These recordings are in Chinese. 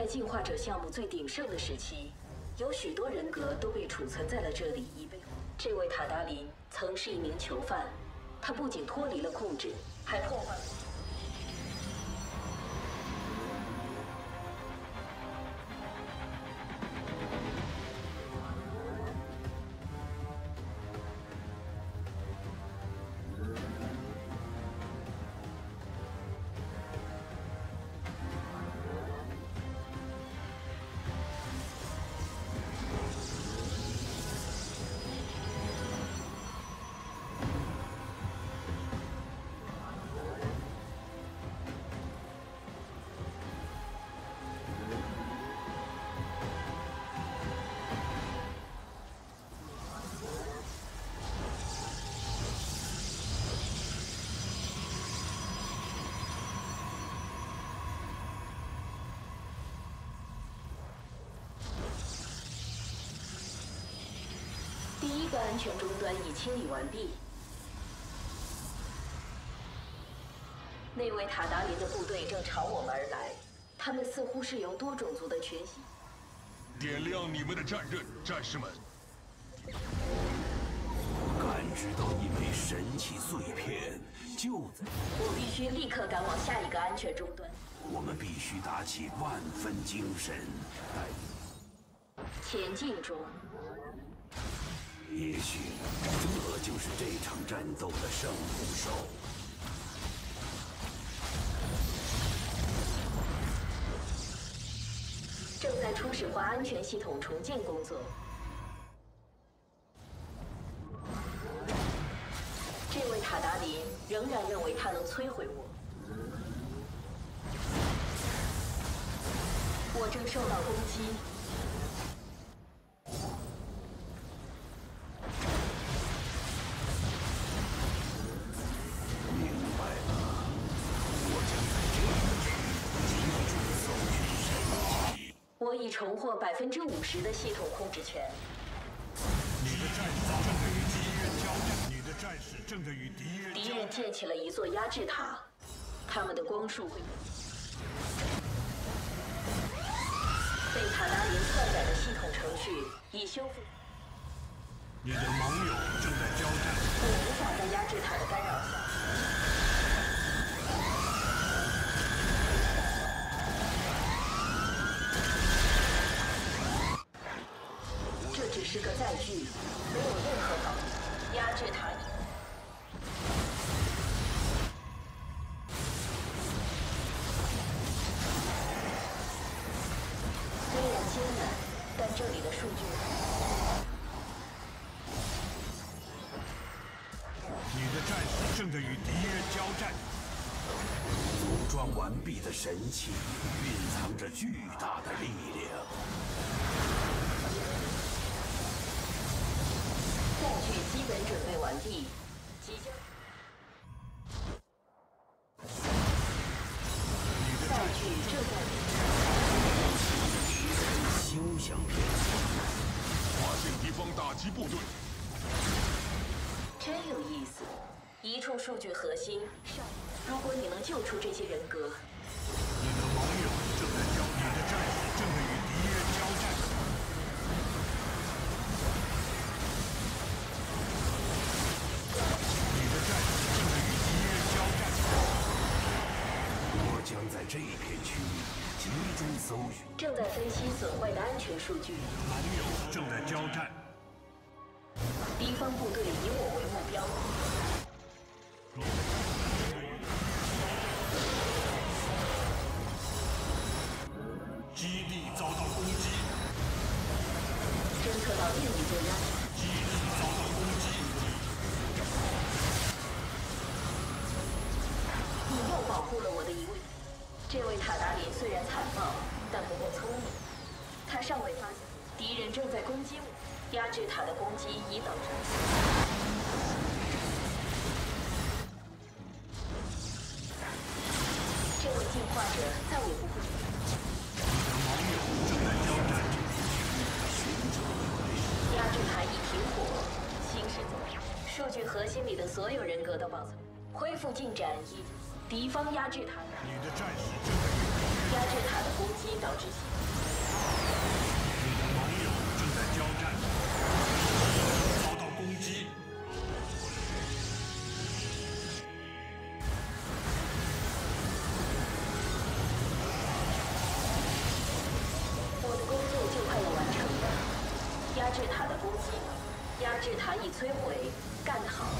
在进化者项目最鼎盛的时期，有许多人格都被储存在了这里，以备。这位塔达林曾是一名囚犯，他不仅脱离了控制，还破坏了。 第一个安全终端已清理完毕。那位塔达林的部队正朝我们而来，他们似乎是由多种族的群体。 点亮你们的战刃，战士们！ 感知到一枚神器碎片，就在…… 我必须立刻赶往下一个安全终端。 我们必须打起万分精神， 前进中。 也许这就是这场战斗的胜负手。 正在初始化安全系统重建工作。这位塔达林仍然认为他能摧毁我。我正受到攻击。 我已重获50%的系统控制权。 你的战士正在与敌人交战。你的战士正在与敌人。 敌人建起了一座压制塔，他们的光束会被塔达林篡改的系统程序已修复。 你的盟友正在交战。 我无法在压制塔的干扰下。 只是个载具，没有任何保护。压制塔已。虽然艰难，但这里的数据。 你的战士正在与敌人交战。 组装完毕的神器蕴藏着巨大的力量。 载具基本准备完毕，即将。载具正在。 休想骗我！ 发现敌方打击部队。 真有意思，一处数据核心上。如果你能救出这些人格， 你的盟友正在交，你的战士正在与敌人交战。 将在这片区域集中搜寻。 正在分析损坏的安全数据。 盟友正在交战。 敌方部队以我为目标。 基地遭到攻击。 侦测到另一座压制。 基地遭到攻击。 你又保护了我的一位。 这位塔达林虽然残暴，但不够聪明。他尚未发现敌人正在攻击我，压制塔的攻击已等着。这位进化者再也不会。 你的盟友正在交战。 压制塔已停火，行驶走。数据核心里的所有人格都保存。恢复进展已。敌方压制塔。 你的战士正在与敌人压制塔的攻击导致你的盟友正在交战，遭到攻击。 我的工作就快要完成了。压制塔的攻击，压制塔已摧毁，干得好！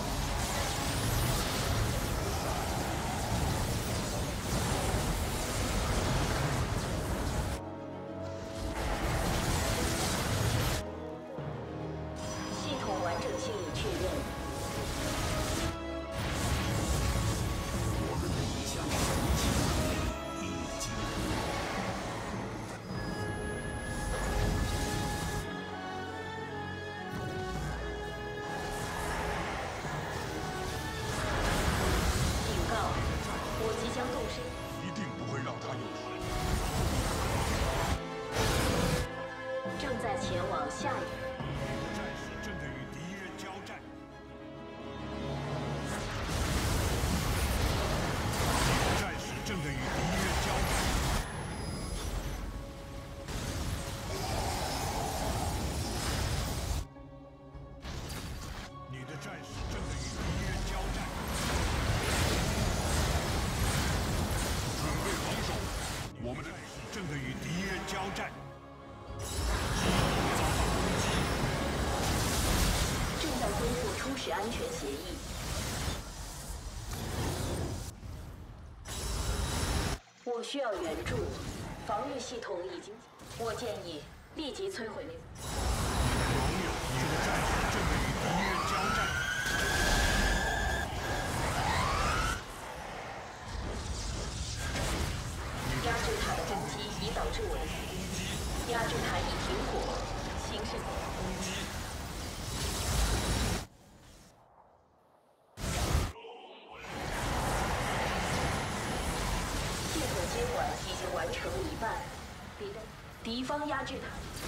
系统完整性已确认。 我们的一项神奇能力已经警告！我即将动身。 一定不会让他有事。 正在前往下一个。 战士正在与敌人交战。战士正在与敌人交战。你的战士正在与敌人交战。 准备防守，我们的战士正在与敌人交战。遭到攻击。 正在恢复初始安全协议。我需要援助，防御系统已经。我建议立即摧毁那。 盟友，你的战士正在与敌人交战。 压制塔的攻击已导致我的攻击。压制塔已停火，形势攻击。 系统接管已经完成一半。别的敌方压制塔。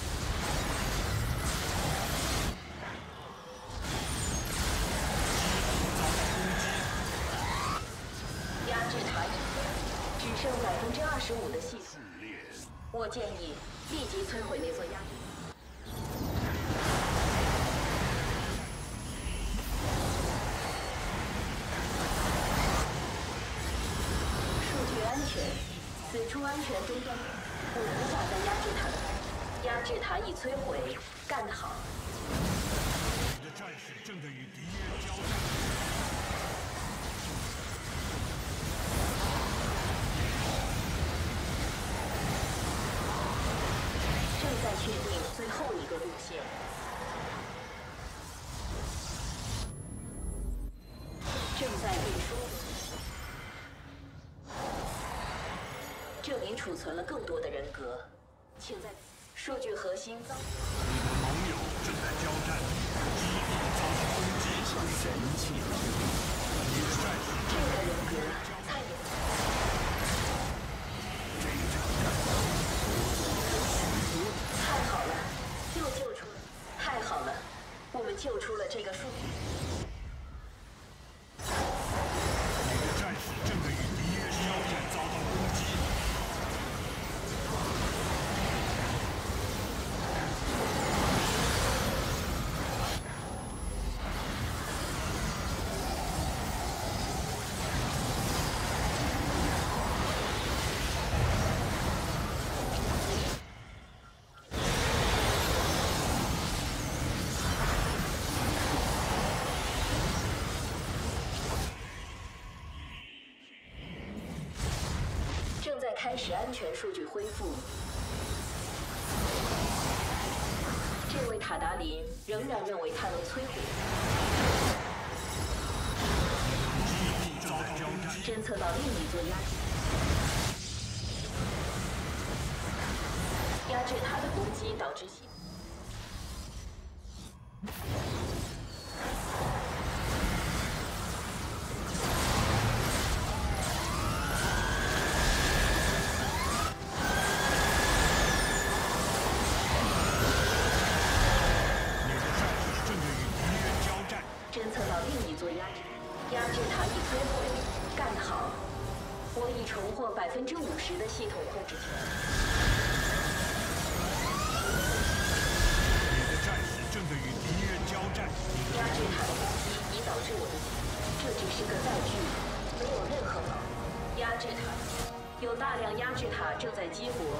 压制塔已只剩25%的系统。我建议立即摧毁那座压制。数据安全，此处安全中断。我无法再压制塔了。压制塔已摧毁，干得好！ 你的战士正在与敌人交战。 正在确定最后一个路线。正在运输。这里储存了更多的人格，请在数据核心遭。 你的盟友正在交战，基地遭到攻击。 像神器能力。 你的战士这个人格太有。 这场战斗太好了，又救出了！太好了，我们救出了这个数据。 你的战士正在与敌人交战，遭到攻击。 正在开始安全数据恢复。这位塔达林仍然认为他能摧毁。 基地遭到交战。 侦测到另一座压制。压制塔的攻击导致系。侦测到另一座压制塔已摧毁，干得好！ 我已重获50%的系统控制权。 你的战士正在与敌人交战。 压制塔的攻击已导致我的死，这只是个载具，没有任何保护。压制塔，有大量压制塔正在激活。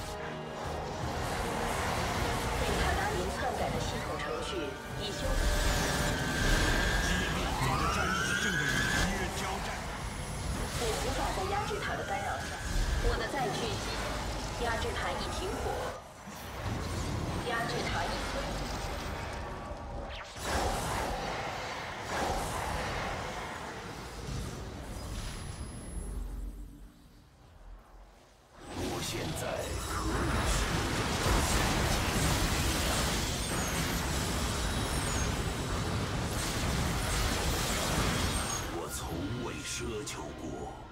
被塔达林篡改的系统程序已修复。 基地，你的战士正在与敌人交战。 我无法在压制塔的干扰下，我的载具压制塔已停火，压制塔已摧毁。 我现在可以使用我从未奢求过。